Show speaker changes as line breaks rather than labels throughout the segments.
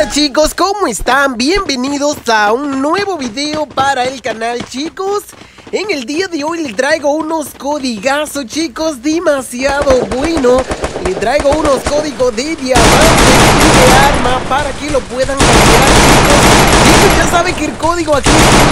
Hola chicos, ¿cómo están? Bienvenidos a un nuevo video para el canal, chicos. En el día de hoy les traigo unos codigazos, chicos, demasiado bueno. Les traigo unos códigos de diamantes y de arma para que lo puedan cambiar, chicos. Y ya saben que el código aquí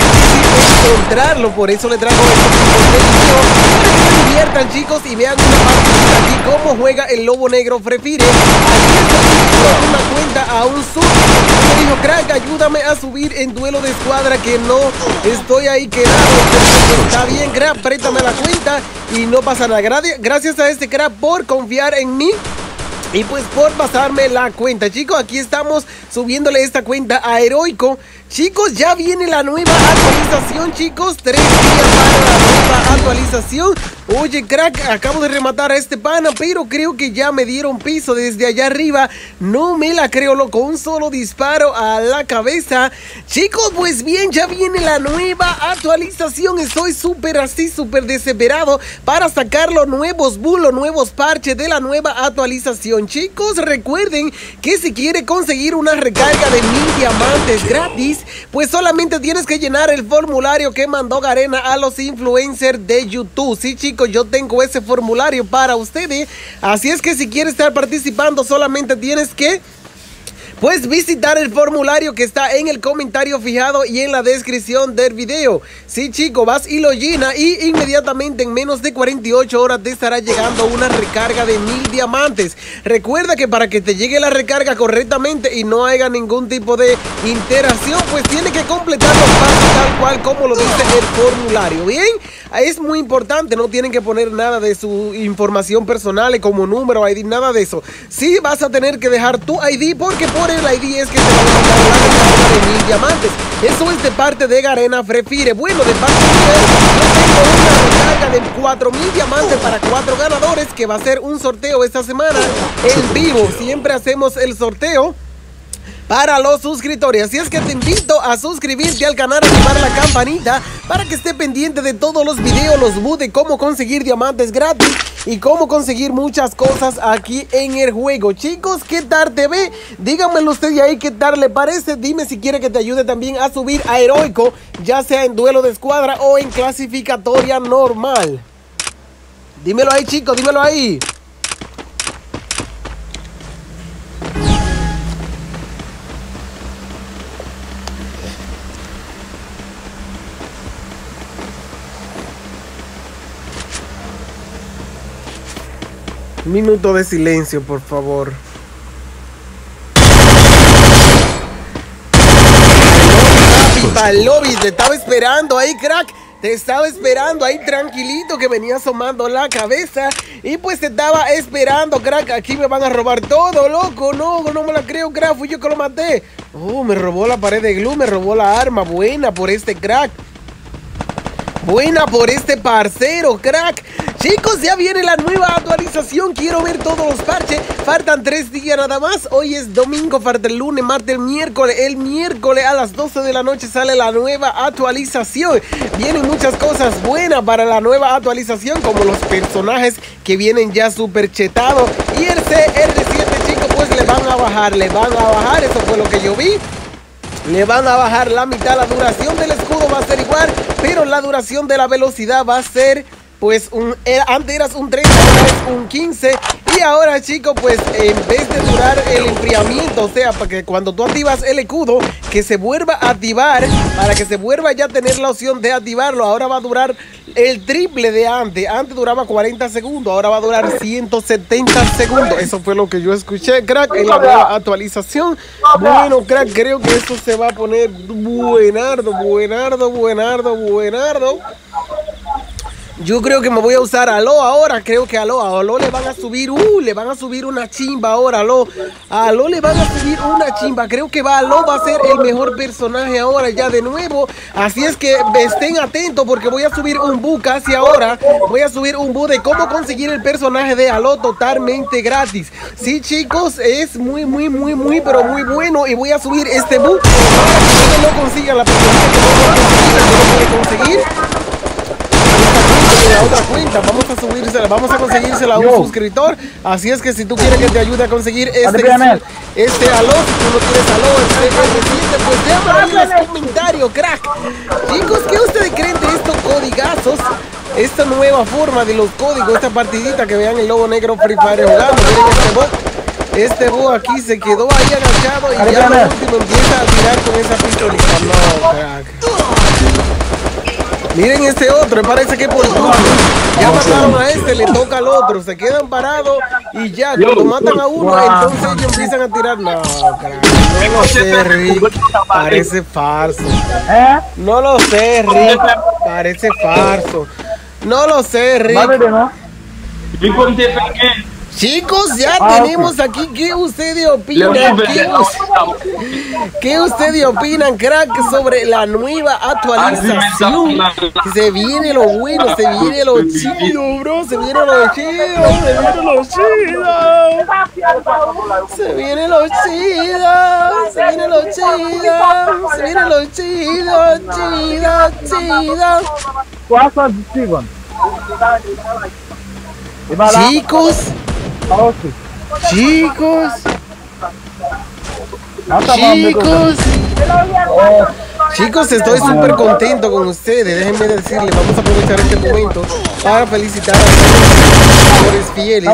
es difícil encontrarlo, por eso les traigo estos tipos de video para que se diviertan, chicos, y vean una partida aquí cómo juega el Lobo Negro Free Fire. Aquí estoy una cuenta a un sub. Me dijo, crack, ayúdame a subir en duelo de escuadra, que no estoy ahí quedado. Está bien, crack, préstame la cuenta y no pasa nada. Gracias a este crack por confiar en mí y pues por pasarme la cuenta, chicos. Aquí estamos subiéndole esta cuenta a Heroico. Chicos, ya viene la nueva actualización, chicos. 3 días para la nueva actualización. Oye, crack, acabo de rematar a este pana, pero creo que ya me dieron piso desde allá arriba. No me la creo, loco. Un solo disparo a la cabeza. Chicos, pues bien, ya viene la nueva actualización. Estoy súper desesperado para sacar los nuevos bulos, nuevos parches de la nueva actualización. Chicos, recuerden que si quiere conseguir una recarga de 1000 diamantes gratis, pues solamente tienes que llenar el formulario que mandó Garena a los influencers de YouTube. Sí, chicos, yo tengo ese formulario para ustedes. Así es que si quieres estar participando, solamente tienes que pues visitar el formulario que está en el comentario fijado y en la descripción del video. Sí, chicos, vas y lo llenas y inmediatamente en menos de 48 horas te estará llegando una recarga de 1000 diamantes. Recuerda que para que te llegue la recarga correctamente y no haya ningún tipo de interacción, pues tiene que completar los pasos tal cual como lo dice el formulario. Bien, es muy importante, no tienen que poner nada de su información personal como número, ID, nada de eso. Sí, vas a tener que dejar tu ID porque por el ID es que te van a mandar la recarga de 1000 diamantes. Eso es de parte de Garena Free Fire. Bueno, de parte de yo tengo una recarga de 4000 diamantes para 4 ganadores, que va a ser un sorteo esta semana en vivo. Siempre hacemos el sorteo para los suscriptores, así es que te invito a suscribirte al canal, activar la campanita para que esté pendiente de todos los videos, los boots de cómo conseguir diamantes gratis y cómo conseguir muchas cosas aquí en el juego. Chicos, ¿qué tal te ve? Díganmelo ustedes ahí, ¿qué tal le parece? Dime si quiere que te ayude también a subir a Heroico, ya sea en duelo de escuadra o en clasificatoria normal. Dímelo ahí, chicos, dímelo ahí. Un minuto de silencio, por favor. Lobby, te estaba esperando ahí, crack. Te estaba esperando ahí tranquilito, que venía asomando la cabeza. Y pues te estaba esperando, crack. Aquí me van a robar todo, loco. No me la creo, crack. Fui yo que lo maté. Oh, me robó la pared de glue, me robó la arma. Buena por este crack. Buena por este parcero, crack. Chicos, ya viene la nueva actualización. Quiero ver todos los parches. Faltan 3 días nada más. Hoy es domingo, falta el lunes, martes, el miércoles. El miércoles a las 12 de la noche sale la nueva actualización. Vienen muchas cosas buenas para la nueva actualización, como los personajes que vienen ya súper chetados. Y el CR7, chicos, pues le van a bajar. Eso fue lo que yo vi. Le van a bajar la mitad. La duración del escudo va a ser igual, pero la duración de la velocidad va a ser pues antes eras un 30, ahora es un 15. Y ahora, chicos, pues en vez de durar el enfriamiento, o sea, para que cuando tú activas el escudo, que se vuelva a activar, para que se vuelva ya a tener la opción de activarlo, ahora va a durar el triple de antes. Antes duraba 40 segundos, ahora va a durar 170 segundos. Eso fue lo que yo escuché, crack, en la nueva actualización. Bueno, crack, creo que esto se va a poner buenardo. Yo creo que me voy a usar a Aló ahora. Creo que a Aló le van a subir una chimba ahora. A Aló le van a subir una chimba. Creo que Aló va a ser el mejor personaje ahora ya de nuevo. Así es que estén atentos, porque voy a subir un book casi ahora. Voy a subir un book de cómo conseguir el personaje de Aló totalmente gratis. Sí, chicos, es muy pero muy bueno. Y voy a subir este book para que ustedes no consigan la personaje que no puede conseguir. en la otra cuenta. Vamos a subírsela, vamos a conseguírsela a un suscriptor. Así es que si tú quieres que te ayude a conseguir este aló, si tú no tienes aló, pues déjame ahí en los comentarios, crack. Chicos, ¿qué ustedes creen de estos codigazos? Esta nueva forma de los códigos, esta partidita que vean el Lobo Negro Free Fire jugando. Miren este bot. Este bot aquí se quedó ahí agachado y ya lo último empieza a tirar con esa pistolita. No, crack. Miren este otro, me parece que por turno. Ya mataron a este, le toca al otro. Se quedan parados y ya, cuando matan a uno, entonces ellos empiezan a tirar. No, crack. No lo sé, Rick. Parece falso. No lo sé, Rick. Parece falso. No lo sé, Rick. Chicos, ya tenemos aquí. ¿Qué ustedes opinan? ¿Qué ustedes opinan, crack, sobre la nueva actualización? Se viene lo bueno, se viene lo chido, bro. Se viene lo chido, se viene lo chido. Se viene lo chido, se viene lo chido, se viene lo chido, chido. Chicos, estoy súper contento con ustedes. Déjenme decirles, vamos a aprovechar este momento para felicitar a los seguidores fieles.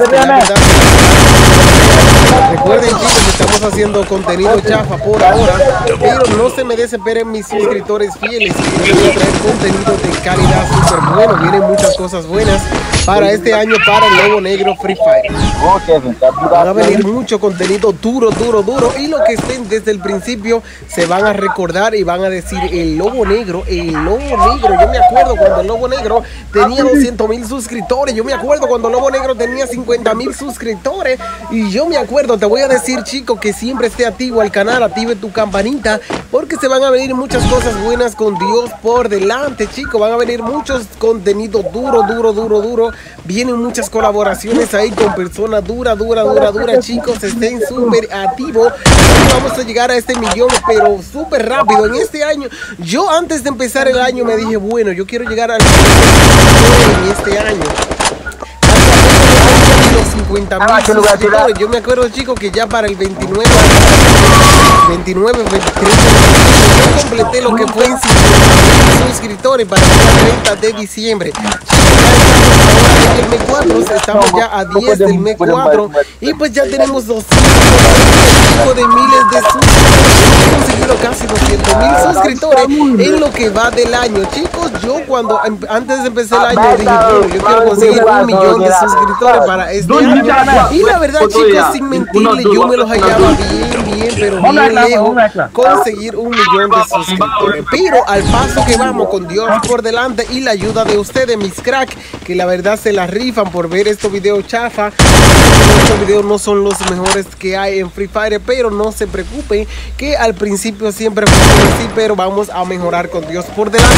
Recuerden, chicos, que estamos haciendo contenido chafa por ahora, pero no se me desesperen mis suscriptores fieles. Yo voy a traer contenido de calidad súper bueno. Vienen muchas cosas buenas para este año para el Lobo Negro Free Fire. Van a venir mucho contenido duro. Y los que estén desde el principio se van a recordar y van a decir el Lobo Negro. Yo me acuerdo cuando el Lobo Negro tenía 200,000 suscriptores. Yo me acuerdo cuando el Lobo Negro tenía 50,000 suscriptores. Y yo me acuerdo, te voy a decir, chico, que siempre esté activo al canal, active tu campanita, porque se van a venir muchas cosas buenas con Dios por delante, chicos. Van a venir muchos contenidos duro. Vienen muchas colaboraciones ahí con personas dura, chicos. Estén súper activos. Vamos a llegar a este millón, pero súper rápido. En este año, yo antes de empezar el año me dije, bueno, yo quiero llegar al millón en este año. 50,000 suscriptores. Yo me acuerdo, chicos, que ya para el 23 yo completé lo que fue en 50,000 suscriptores para el 30 de diciembre. En el mes 4, estamos ya a 10 del mes 4 y pues ya tenemos 200 de miles de suscriptores. Hemos conseguido casi 200,000 suscriptores en lo que va del año, chicos. Yo cuando antes de empezar el año dije, bueno, yo quiero conseguir 1 millón de suscriptores para este año. Y la verdad, chicos, sin mentirle, yo me los hallaba bien, pero bien lejos conseguir 1 millón de suscriptores. Pero al paso que vamos, con Dios por delante y la ayuda de ustedes, mis cracks, que la verdad se la rifan por ver estos videos chafa. Estos videos no son los mejores que hay en Free Fire, pero no se preocupen, que al principio siempre fue así, pero vamos a mejorar con Dios por delante.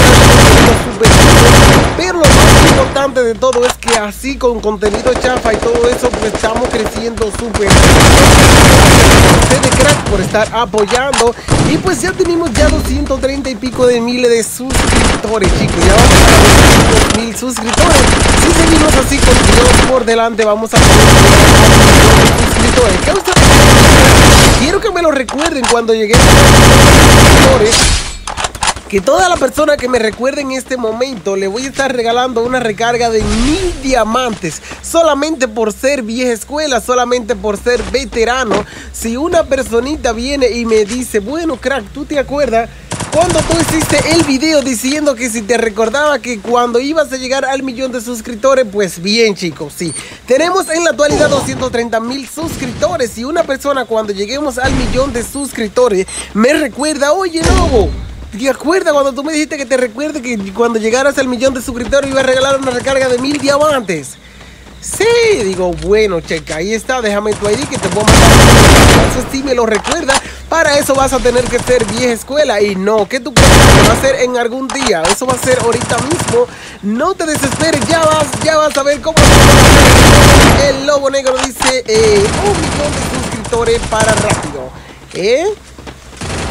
Pero lo más importante de todo es que así con contenido chafa y todo eso, pues estamos creciendo súper. Ustedes, crack, por estar apoyando. Y pues ya tenemos ya 230 y pico de miles de suscriptores, chicos. Ya vamos a 200,000 suscriptores. Si seguimos así con Dios por delante, vamos a suscriptores. ¿Qué ustedes quieren? Quiero que me lo recuerden cuando llegué a los suscriptores. Que toda la persona que me recuerde en este momento le voy a estar regalando una recarga de 1000 diamantes. Solamente por ser vieja escuela, solamente por ser veterano. Si una personita viene y me dice, bueno, crack, ¿tú te acuerdas cuando tú hiciste el video diciendo que si te recordaba que cuando ibas a llegar al millón de suscriptores? Pues bien, chicos, sí. Tenemos en la actualidad 230,000 suscriptores. Y una persona cuando lleguemos al millón de suscriptores me recuerda, oye, Lobo, ¿te acuerdas cuando tú me dijiste que te recuerde que cuando llegaras al millón de suscriptores iba a regalar una recarga de 1000 diamantes? Sí, digo, bueno, checa, ahí está, déjame tu ID que te voy a mandar. Eso sí me lo recuerda. Para eso vas a tener que ser vieja escuela. Y no, ¿qué tú crees que va a ser en algún día? Eso va a ser ahorita mismo. No te desesperes, ya vas a ver cómo el Lobo Negro dice 1 millón de suscriptores para rápido.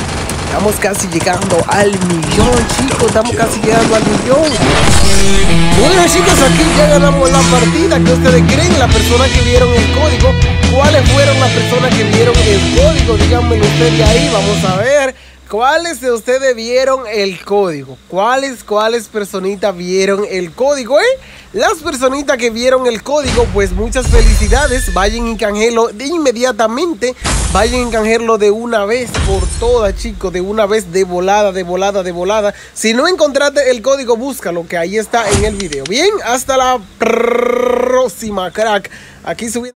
Estamos casi llegando al millón, chicos. Estamos casi llegando al millón. Bueno, chicos, aquí ya ganamos la partida. ¿Qué ustedes creen? La persona que vieron el código. ¿Cuáles fueron las personas que vieron el código? Díganmelo ustedes ahí. Vamos a ver. ¿Cuáles de ustedes vieron el código? ¿Cuáles personitas vieron el código, Las personitas que vieron el código, pues muchas felicidades. Vayan y canjelo de inmediatamente. Vayan y canjelo de una vez por todas, chicos. De una vez, de volada, de volada, de volada. Si no encontraste el código, búscalo, que ahí está en el video. Bien, hasta la próxima, crack. Aquí subiendo.